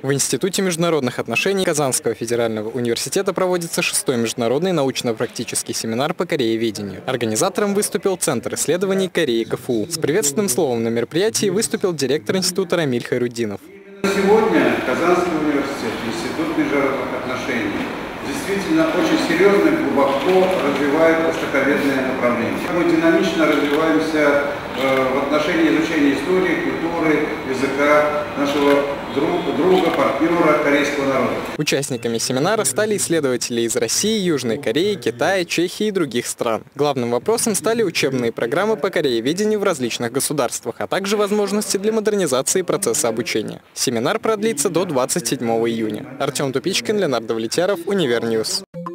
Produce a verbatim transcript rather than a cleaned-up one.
В Институте международных отношений Казанского федерального университета проводится шестой международный научно-практический семинар по корееведению. Организатором выступил Центр исследований Кореи КФУ. С приветственным словом на мероприятии выступил директор института Рамиль Хайруддинов. Сегодня Казанский университет, Институт международных отношений действительно очень серьезно и глубоко развивает востоковедное направление. Мы динамично развиваемся в отношении изучения истории, культуры, языка нашего друга, друга, партнера корейского народа. Участниками семинара стали исследователи из России, Южной Кореи, Китая, Чехии и других стран. Главным вопросом стали учебные программы по корееведению в различных государствах, а также возможности для модернизации процесса обучения. Семинар продлится до двадцать седьмого июня. Артем Тупичкин, Леонард Влетяров, Универньюз.